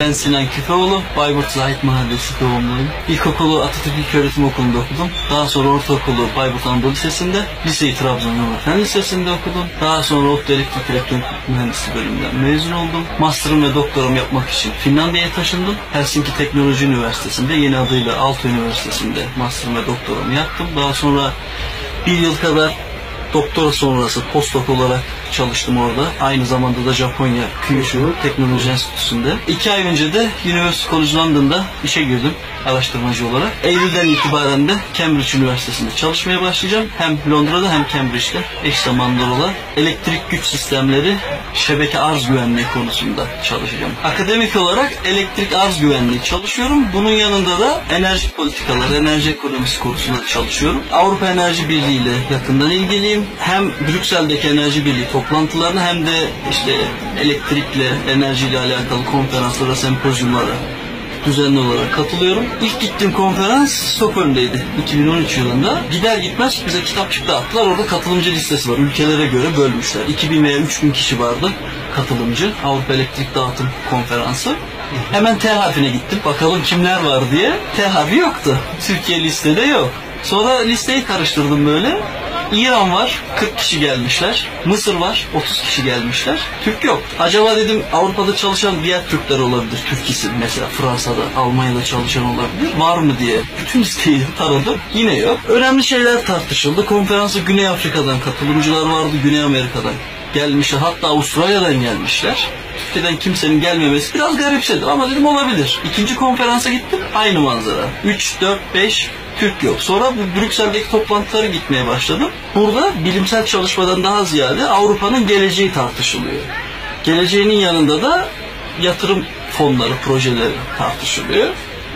Ben Sinan Küfeoğlu, Bayburt Zahit Mahallesi doğumluyum. İlkokulu Atatürk İlköğretim Okulu'nda okudum. Daha sonra ortaokulu Bayburt Anadolu Lisesi'nde, liseyi Trabzon Fen Lisesi'nde okudum. Daha sonra ODTÜ Elektrik Elektronik Mühendisliği bölümünden mezun oldum. Master'ım ve doktoramı yapmak için Finlandiya'ya taşındım. Helsinki Teknoloji Üniversitesi'nde, yeni adıyla Aalto Üniversitesi'nde master'ım ve doktoramı yaptım. Daha sonra bir yıl kadar doktora sonrası postdoc olarak çalıştım orada. Aynı zamanda da Japonya Kyushu Teknoloji Enstitüsü'nde. 2 ay önce de University College London'da işe girdim araştırmacı olarak. Eylül'den itibaren de Cambridge Üniversitesi'nde çalışmaya başlayacağım. Hem Londra'da hem Cambridge'de eş zamanlı olarak elektrik güç sistemleri, şebeke arz güvenliği konusunda çalışacağım. Akademik olarak elektrik arz güvenliği çalışıyorum. Bunun yanında da enerji politikaları, enerji ekonomisi konusunda çalışıyorum. Avrupa Enerji Birliği ile yakından ilgiliyim. Hem Brüksel'deki Enerji Birliği toplantılarına hem de işte elektrikle, enerjiyle alakalı konferanslara, sempozyumlara düzenli olarak katılıyorum. İlk gittiğim konferans Stockholm'deydi 2013 yılında. Gider gitmez bize kitapçık dağıttılar. Orada katılımcı listesi var. Ülkelere göre bölmüşler. 2000 veya 3000 kişi vardı katılımcı. Avrupa Elektrik Dağıtım Konferansı. Hemen T harfine gittim. Bakalım kimler var diye. T harfi yoktu. Türkiye listede yok. Sonra listeyi karıştırdım böyle. İran var, 40 kişi gelmişler. Mısır var, 30 kişi gelmişler. Türk yok. Acaba dedim Avrupa'da çalışan diğer Türkler olabilir. Türk isim mesela Fransa'da, Almanya'da çalışan olabilir. Var mı diye bütün listeyi taradım. Yine yok. Önemli şeyler tartışıldı. Konferansa Güney Afrika'dan katılımcılar vardı. Güney Amerika'dan gelmişler. Hatta Avustralya'dan gelmişler. Türkiye'den kimsenin gelmemesi biraz garipsedim ama dedim olabilir. İkinci konferansa gittim. Aynı manzara. 3, 4, 5 Türk yok. Sonra bu Brüksel'deki toplantılara gitmeye başladım. Burada bilimsel çalışmadan daha ziyade Avrupa'nın geleceği tartışılıyor. Geleceğinin yanında da yatırım fonları, projeleri tartışılıyor.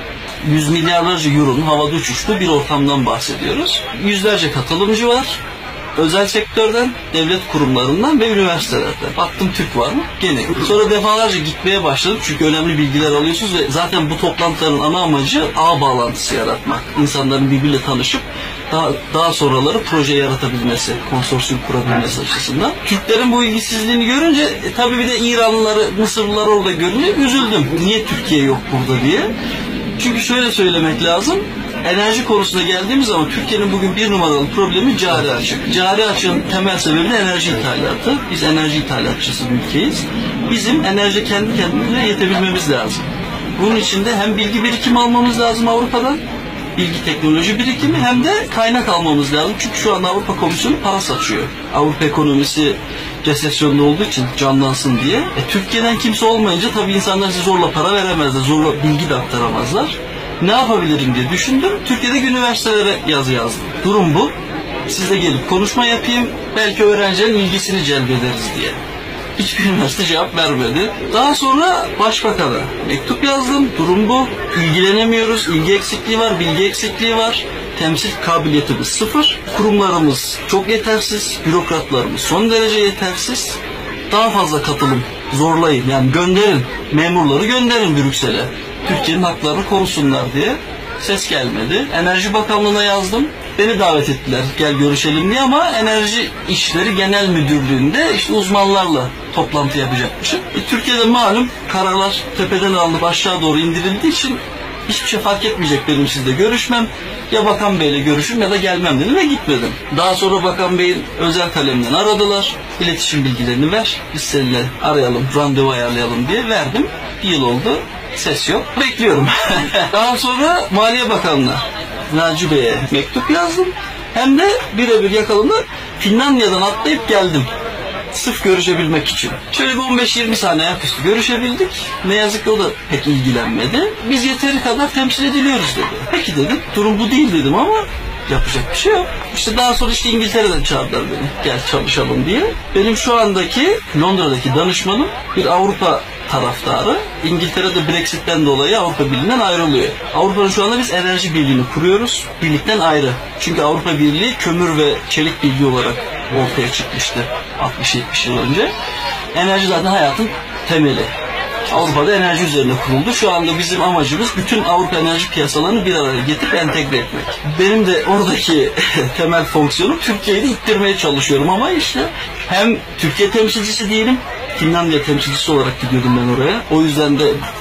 100 milyarlarca euronun havada uçuştuğu bir ortamdan bahsediyoruz. Yüzlerce katılımcı var. Özel sektörden, devlet kurumlarından ve üniversitelerden. Baktım Türk var mı? Gene yok. Sonra defalarca gitmeye başladım çünkü önemli bilgiler alıyorsunuz ve zaten bu toplantıların ana amacı ağ bağlantısı yaratmak. İnsanların birbiriyle tanışıp daha sonraları proje yaratabilmesi, konsorsiyum kurabilmesi açısından. Türklerin bu ilgisizliğini görünce tabii bir de İranlıları, Mısırlıları orada görünce üzüldüm. Niye Türkiye yok burada diye. Çünkü şöyle söylemek lazım. Enerji konusuna geldiğimiz zaman Türkiye'nin bugün bir numaralı problemi cari açık. Cari açığın temel sebebi de enerji ithalatı. Biz enerji ithalatçısı bir ülkeyiz. Bizim enerji kendi kendimize yetebilmemiz lazım. Bunun için de hem bilgi birikimi almamız lazım Avrupa'dan, bilgi teknoloji birikimi hem de kaynak almamız lazım. Çünkü şu anda Avrupa Komisyonu para saçıyor. Avrupa ekonomisi resesyonda olduğu için canlansın diye. Türkiye'den kimse olmayınca tabii insanlar size zorla para veremezler, zorla bilgi de aktaramazlar. Ne yapabilirim diye düşündüm. Türkiye'deki üniversitelere yazı yazdım. Durum bu. Siz de gelip konuşma yapayım. Belki öğrencilerin ilgisini celbederiz diye. Hiçbir üniversite cevap vermedi. Daha sonra başbakana mektup yazdım. Durum bu. İlgilenemiyoruz. İlgi eksikliği var, bilgi eksikliği var. Temsil kabiliyetimiz sıfır. Kurumlarımız çok yetersiz. Bürokratlarımız son derece yetersiz. Daha fazla katılım zorlayın. Yani gönderin. Memurları gönderin Brüksel'e. Türkiye'nin haklarını korusunlar diye. Ses gelmedi. Enerji Bakanlığı'na yazdım. Beni davet ettiler gel görüşelim diye ama Enerji İşleri Genel Müdürlüğü'nde işte uzmanlarla toplantı yapacakmışım. Türkiye'de malum kararlar tepeden alınıp aşağı doğru indirildiği için hiçbir şey fark etmeyecek benim sizle görüşmem. Ya Bakan Bey'le görüşüm ya da gelmem dedim ve gitmedim. Daha sonra Bakan Bey'in özel kalemden aradılar. İletişim bilgilerini ver. Biz seninle arayalım, randevu ayarlayalım diye verdim. Bir yıl oldu. Ses yok. Bekliyorum. Daha sonra Maliye Bakanlığı'na Naci Bey'e mektup yazdım. Hem de birebir yakalımda Finlandiya'dan atlayıp geldim. Sırf görüşebilmek için. Şöyle bir 15-20 saniye ayaküstü görüşebildik. Ne yazık ki o da pek ilgilenmedi. Biz yeteri kadar temsil ediliyoruz dedi. Peki dedim. Durum bu değil dedim ama yapacak bir şey yok. İşte daha sonra İngiltere'den çağırdılar beni. Gel çalışalım diye. Benim şu andaki Londra'daki danışmanım bir Avrupa taraftarı. İngiltere'de Brexit'ten dolayı Avrupa Birliği'nden ayrılıyor. Avrupa'nın şu anda biz enerji birliğini kuruyoruz. Birlikten ayrı. Çünkü Avrupa Birliği kömür ve çelik birliği olarak ortaya çıkmıştı 60-70 yıl önce. Enerji zaten hayatın temeli. Avrupa'da enerji üzerine kuruldu. Şu anda bizim amacımız bütün Avrupa enerji piyasalarını bir araya getirip entegre etmek. Benim de oradaki temel fonksiyonum Türkiye'yi de ittirmeye çalışıyorum ama işte hem Türkiye temsilcisi değilim, Finlandiya temsilcisi olarak gidiyordum ben oraya. O yüzden de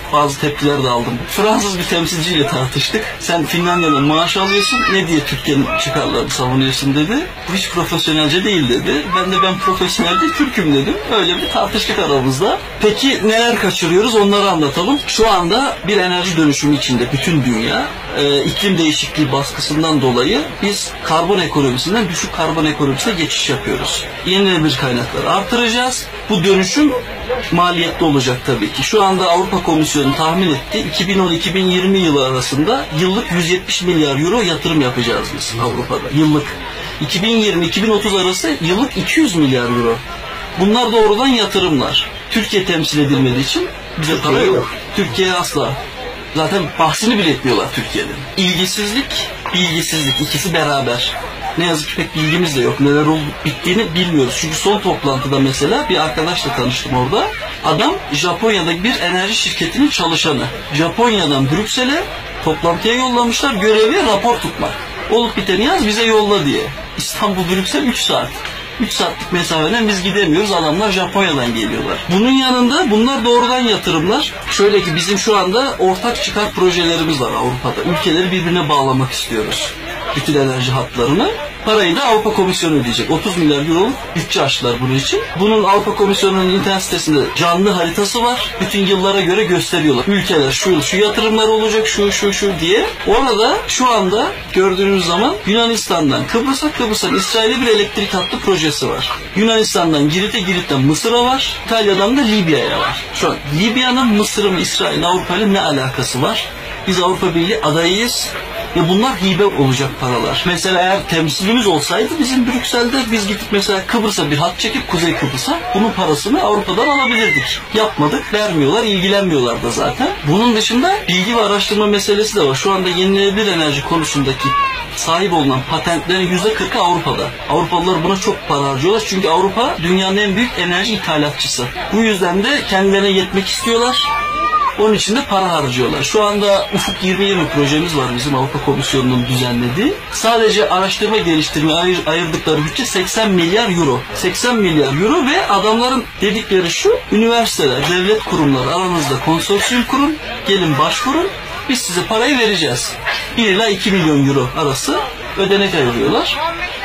bazı tepkiler de aldım. Fransız bir temsilciyle tartıştık. Sen Finlandiya'dan maaş alıyorsun, ne diye Türkiye'nin çıkarlarını savunuyorsun dedi. Bu hiç profesyonelce değil dedi. Ben profesyonel değil, Türk'üm dedim. Öyle bir tartıştık aramızda. Peki neler kaçırıyoruz, onları anlatalım. Şu anda bir enerji dönüşümü içinde bütün dünya. İklim değişikliği baskısından dolayı biz karbon ekonomisinden düşük karbon ekonomisine geçiş yapıyoruz. Yenilenebilir kaynakları artıracağız. Bu dönüşüm maliyetli olacak tabii ki. Şu anda Avrupa Komisyonu tahmin etti. 2010-2020 yılı arasında yıllık 170 milyar euro yatırım yapacağız biz Avrupa'da. Yıllık. 2020-2030 arası yıllık 200 milyar euro. Bunlar doğrudan yatırımlar. Türkiye temsil edilmediği için bize para yok. Türkiye asla. Zaten bahsini bile etmiyorlar Türkiye'den. İlgisizlik, bilgisizlik ikisi beraber. Ne yazık ki pek bilgimiz de yok. Neler olup bittiğini bilmiyoruz. Çünkü son toplantıda mesela bir arkadaşla tanıştım orada. Adam Japonya'daki bir enerji şirketinin çalışanı. Japonya'dan Brüksel'e toplantıya yollamışlar. Görevi rapor tutmak. Olup biteni yaz bize yolla diye. İstanbul Brüksel 3 saat. 3 saatlik mesafeden biz gidemiyoruz. Adamlar Japonya'dan geliyorlar. Bunun yanında bunlar doğrudan yatırımlar. Şöyle ki bizim şu anda ortak çıkar projelerimiz var Avrupa'da. Ülkeleri birbirine bağlamak istiyoruz. Bütün enerji hatlarını. Parayı da Avrupa Komisyonu ödeyecek. 30 milyar euroluk bütçe açtılar bunun için. Bunun Avrupa Komisyonu'nun internet sitesinde canlı haritası var. Bütün yıllara göre gösteriyorlar. Ülkeler şu yatırımlar olacak, şu diye. Orada şu anda gördüğünüz zaman Yunanistan'dan Kıbrıs'a İsrail'e bir elektrik hattı projesi var. Yunanistan'dan Girit'ten Mısır'a var. İtalya'dan da Libya'ya var. Şu an Libya'nın Mısır'ın İsrail'in Avrupa'yla ne alakası var? Biz Avrupa Birliği adayıyız. Ve bunlar hibe olacak paralar. Mesela eğer temsilimiz olsaydı bizim Brüksel'de biz gidip mesela Kıbrıs'a bir hat çekip Kuzey Kıbrıs'a bunun parasını Avrupa'dan alabilirdik. Yapmadık, vermiyorlar, ilgilenmiyorlar da zaten. Bunun dışında bilgi ve araştırma meselesi de var. Şu anda yenilenebilir enerji konusundaki sahip olunan patentlerin %40'ı Avrupa'da. Avrupalılar buna çok para harcıyorlar. Çünkü Avrupa dünyanın en büyük enerji ithalatçısı. Bu yüzden de kendilerine yetmek istiyorlar. Onun için de para harcıyorlar. Şu anda Ufuk 2020 projemiz var bizim Avrupa Komisyonu'nun düzenlediği. Sadece araştırma geliştirme ayırdıkları bütçe 80 milyar euro. 80 milyar euro ve adamların dedikleri şu: üniversiteler, devlet kurumları aranızda konsorsiyum kurun, gelin başvurun, biz size parayı vereceğiz. 1 ila 2 milyon euro arası ödenek ayırıyorlar.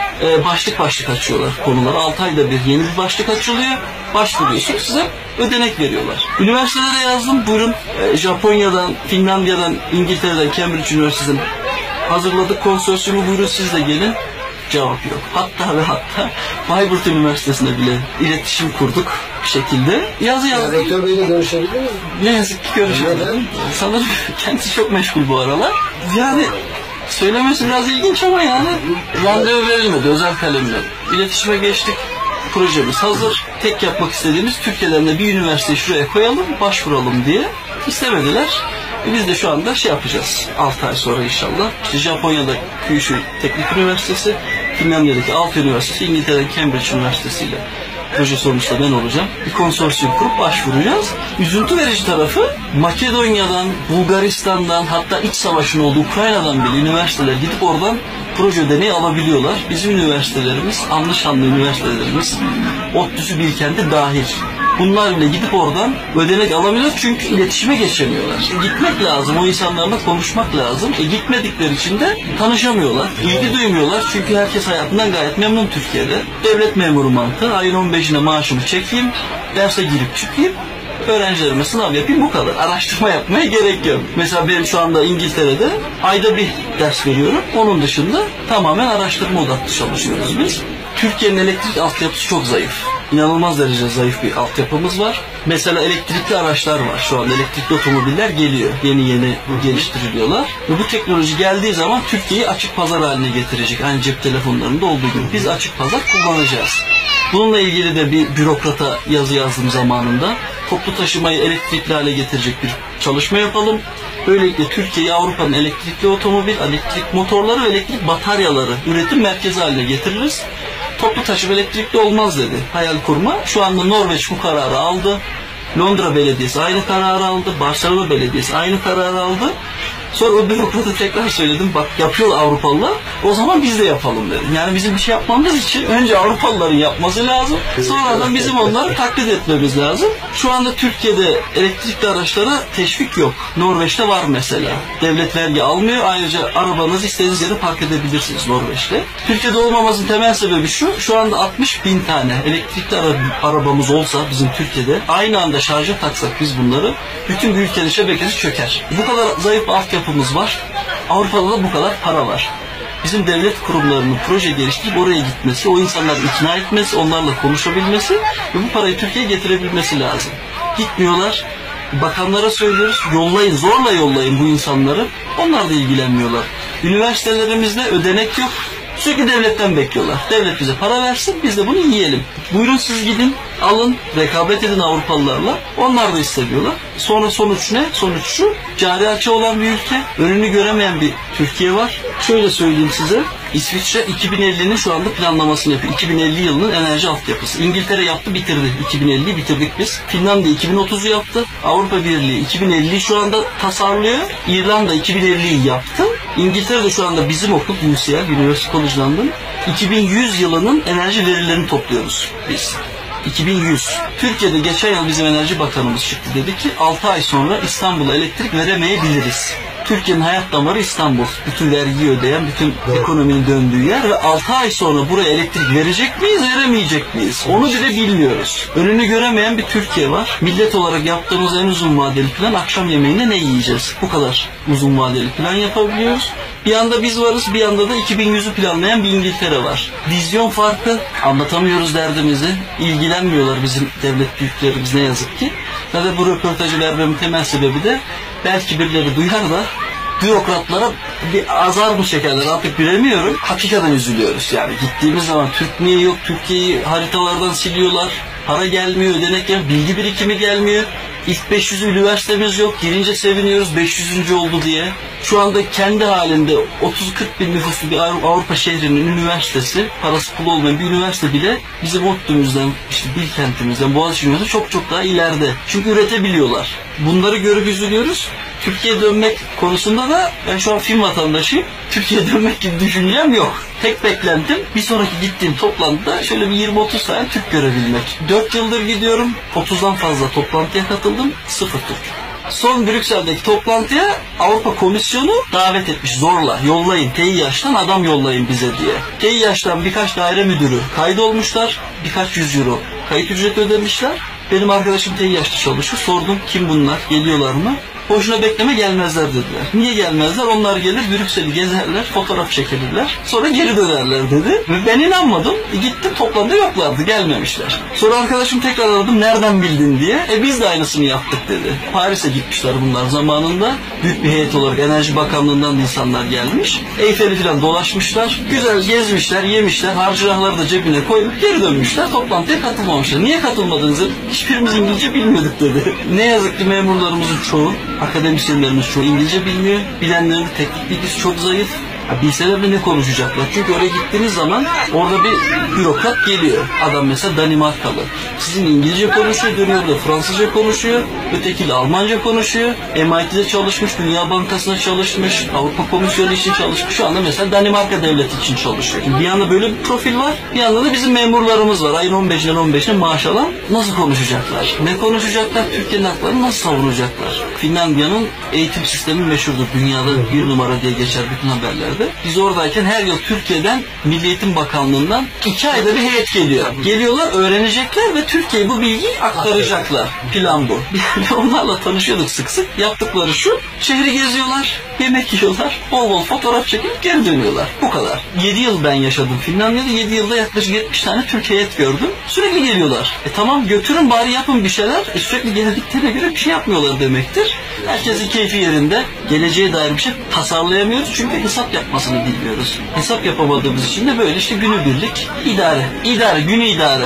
Başlık açıyorlar konuları. 6 ayda bir yeni bir başlık açılıyor. Başvuruyorsun, size ödenek veriyorlar. Üniversitelere yazdım. Buyurun, Japonya'dan, Finlandiya'dan, İngiltere'den, Cambridge Üniversitesi'nden hazırladık konsorsiyumu. Buyurun siz de gelin. Cevap yok. Hatta Bayburt Üniversitesi'ne bile iletişim kurduk bir şekilde. Yazı yazdım. Rektör Bey'le görüşebilir miyim? Ne yazık ki görüşemedim. Sanırım kendisi çok meşgul bu aralar. Yani söylemesi biraz ilginç ama yani randevu verilmedi özel kalemle. İletişime geçtik. Projemiz hazır. Tek yapmak istediğimiz Türkiye'den de bir üniversiteyi şuraya koyalım, başvuralım diye. İstemediler. Biz de şu anda yapacağız. 6 ay sonra inşallah. İşte Japonya'da Kyushu Teknik Üniversitesi, Finlandiya'daki Alt Üniversitesi, İngiltere'de Cambridge Üniversitesi ile proje sonuçta ben olacağım. Bir konsorsiyum kurup başvuracağız. Üzüntü verici tarafı Makedonya'dan, Bulgaristan'dan, hatta iç savaşın olduğu Ukrayna'dan bile üniversiteler gidip oradan proje ödeneği alabiliyorlar. Bizim üniversitelerimiz, anlı üniversitelerimiz, ODTÜ'sü, Bilkent'i dahil. Bunlar bile gidip oradan ödenek alabiliyor çünkü iletişime geçemiyorlar. Gitmek lazım, o insanlarla konuşmak lazım. Gitmedikleri için de tanışamıyorlar, ilgi duymuyorlar çünkü herkes hayatından gayet memnun Türkiye'de. Devlet memuru mantığı, ayın 15'ine maaşımı çekeyim, derse girip çıkayım, öğrencilerime sınav yapayım, bu kadar. Araştırma yapmaya gerek yok. Mesela benim şu anda İngiltere'de ayda bir ders veriyorum. Onun dışında tamamen araştırma odaklı çalışıyoruz biz. Türkiye'nin elektrik altyapısı çok zayıf. İnanılmaz derece zayıf bir altyapımız var. Mesela elektrikli araçlar var. Şu anda elektrikli otomobiller geliyor. Yeni geliştiriliyorlar. Ve bu teknoloji geldiği zaman Türkiye'yi açık pazar haline getirecek. Aynı cep telefonlarında olduğu gibi. Biz açık pazar kullanacağız. Bununla ilgili de bir bürokrata yazı yazdım zamanında. Toplu taşımayı elektrikli hale getirecek bir çalışma yapalım. Böylelikle Türkiye'yi Avrupa'nın elektrikli otomobil, elektrik motorları ve elektrik bataryaları üretim merkezi haline getiririz. Toplu taşıma elektrikli olmaz dedi. Hayal kurma. Şu anda Norveç bu kararı aldı. Londra Belediyesi aynı kararı aldı. Barcelona Belediyesi aynı kararı aldı. Sonra o bürokrata tekrar söyledim, bak yapıyor Avrupalılar, o zaman biz de yapalım dedim. Yani bizim bir şey yapmamız için önce Avrupalıların yapması lazım, sonradan bizim onları taklit etmemiz lazım. Şu anda Türkiye'de elektrikli araçlara teşvik yok. Norveç'te var mesela. Devlet vergi almıyor, ayrıca arabanızı istediğiniz yere park edebilirsiniz Norveç'te. Türkiye'de olmamasının temel sebebi şu anda 60.000 tane elektrikli arabamız olsa bizim Türkiye'de, aynı anda şarja taksak biz bunları, bütün bir ülkenin şebekesi çöker. Bu kadar zayıf altyapımız var. Avrupa'da da bu kadar para var. Bizim devlet kurumlarının proje geliştirip oraya gitmesi, o insanları ikna etmesi, onlarla konuşabilmesi ve bu parayı Türkiye'ye getirebilmesi lazım. Gitmiyorlar. Bakanlara söylüyoruz, yollayın, zorla yollayın bu insanları. Onlar da ilgilenmiyorlar. Üniversitelerimizde ödenek yok. Sürekli devletten bekliyorlar. Devlet bize para versin, biz de bunu yiyelim. Buyurun siz gidin, alın, rekabet edin Avrupalılarla. Onlar da istemiyorlar. Sonra sonuç ne? Sonuç şu, cari açığı olan bir ülke, önünü göremeyen bir Türkiye var. Şöyle söyleyeyim size, İsviçre 2050'nin şu anda planlamasını yapıyor. 2050 yılının enerji altyapısı. İngiltere yaptı, bitirdi. 2050'yi bitirdik biz. Finlandiya 2030'u yaptı. Avrupa Birliği 2050'yi şu anda tasarlıyor. İrlanda 2050'yi yaptı. İngiltere'de şu anda bizim okul, UCL, University College London, 2100 yılının enerji verilerini topluyoruz biz. 2100. Türkiye'de geçen yıl bizim Enerji Bakanımız çıktı, dedi ki 6 ay sonra İstanbul'a elektrik veremeyebiliriz. Türkiye'nin hayat damarı İstanbul. Bütün vergiyi ödeyen, bütün ekonominin döndüğü yer ve 6 ay sonra buraya elektrik verecek miyiz, veremeyecek miyiz? Onu bile bilmiyoruz. Önünü göremeyen bir Türkiye var. Millet olarak yaptığımız en uzun vadeli plan, akşam yemeğinde ne yiyeceğiz? Bu kadar uzun vadeli plan yapabiliyoruz. Bir yanda biz varız, bir yanda da 2100'ü planlayan bir İngiltere var. Vizyon farkı, anlatamıyoruz derdimizi, ilgilenmiyorlar bizim devlet büyüklerimiz ne yazık ki. Ve bu röportajı vermemin temel sebebi de belki birileri duyar da bürokratlara bir azar mı çekerler artık bilemiyorum. Hakikaten üzülüyoruz yani. Gittiğimiz zaman Türk niye yok, Türkiye'yi haritalardan siliyorlar. Para gelmiyor, ödenek gelmiyor, bilgi birikimi gelmiyor. İlk 500 üniversitemiz yok. Girince seviniyoruz 500. oldu diye. Şu anda kendi halinde 30-40 bin nüfuslu bir Avrupa şehrinin üniversitesi, parası pulu olmayan bir üniversite bile bizim ODTÜ'müzden, işte Bilkent'imizden, Boğaziçi Üniversitesi çok daha ileride. Çünkü üretebiliyorlar. Bunları görüp üzülüyoruz. Türkiye'ye dönmek konusunda da ben şu an film vatandaşıyım. Türkiye'ye dönmek gibi düşüncem yok. Tek beklentim bir sonraki gittiğim toplantıda şöyle bir 20-30 tane Türk görebilmek. 4 yıldır gidiyorum. 30'dan fazla toplantıya katıldım. 0 Türk. Son Brüksel'deki toplantıya Avrupa Komisyonu davet etmiş zorla. Yollayın, TİH'ten adam yollayın bize diye. TİH'ten birkaç daire müdürü kaydolmuşlar. Birkaç 100 euro kayıt ücreti ödemişler. Benim arkadaşım TİH'te çalışıyor. Sordum kim bunlar, geliyorlar mı? Boşuna bekleme, gelmezler dediler. Niye gelmezler? Onlar gelir Brüksel'i gezerler, fotoğraf çekilirler. Sonra geri dönerler dedi. Ve ben inanmadım. Gittim toplantıda yoklardı, gelmemişler. Sonra arkadaşım tekrar aradım, nereden bildin diye. Biz de aynısını yaptık dedi. Paris'e gitmişler bunlar zamanında. Büyük bir heyet olarak Enerji Bakanlığı'ndan da insanlar gelmiş. Eyfel'i falan dolaşmışlar. Güzel gezmişler, yemişler. Harcırahları da cebine koyup geri dönmüşler. Toplantıya katılmamışlar. Niye katılmadığınızı hiçbirimiz İngilizce bilmiyorduk dedi. Ne yazık ki memurlarımızın çoğu, akademisyenlerimiz çoğu İngilizce bilmiyor. Bilenlerin teknik bilgisi çok zayıf. Bilseler de ne konuşacaklar? Çünkü oraya gittiğiniz zaman orada bir bürokrat geliyor. Adam mesela Danimarkalı. Sizin İngilizce konuşuyor, dönüyor da Fransızca konuşuyor. Ötekiyle Almanca konuşuyor. MIT'de çalışmış, Dünya Bankası'nda çalışmış, Avrupa Komisyonu için çalışmış. Şu anda mesela Danimarka Devleti için çalışıyor. Bir yanda böyle bir profil var. Bir yanda da bizim memurlarımız var. Ayın 15'ine maaş alan. Nasıl konuşacaklar? Ne konuşacaklar? Türkiye'nin haklarını nasıl savunacaklar? Finlandiya'nın eğitim sistemi meşhurdur. Dünyada 1 numara diye geçer bütün haberlerde. Biz oradayken her yıl Türkiye'den Milli Eğitim Bakanlığı'ndan 2 ayda bir heyet geliyor. Geliyorlar, öğrenecekler ve Türkiye'ye bu bilgiyi aktaracaklar. Plan bu. Onlarla tanışıyorduk sık sık. Yaptıkları şu, şehri geziyorlar, yemek yiyorlar, bol bol fotoğraf çekip geri dönüyorlar. Bu kadar. 7 yıl ben yaşadım Finlandiya'da. 7 yılda yaklaşık 70 tane Türk heyet gördüm. Sürekli geliyorlar. Tamam götürün bari yapın bir şeyler. Sürekli geldiklerine göre bir şey yapmıyorlar demektir. Herkesin keyfi yerinde. Geleceğe dair bir şey tasarlayamıyoruz çünkü hesap yapmasını bilmiyoruz. Hesap yapamadığımız için de böyle işte günübirlik idare, günü idare.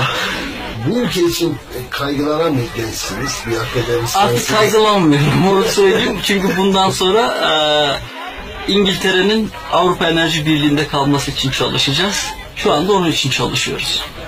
Bu ülke için kaygılanan bir gençsiniz, bir akademisyen. Artık kaygılanmıyorum, onu söyleyeyim. Çünkü bundan sonra İngiltere'nin Avrupa Enerji Birliği'nde kalması için çalışacağız. Şu anda onun için çalışıyoruz.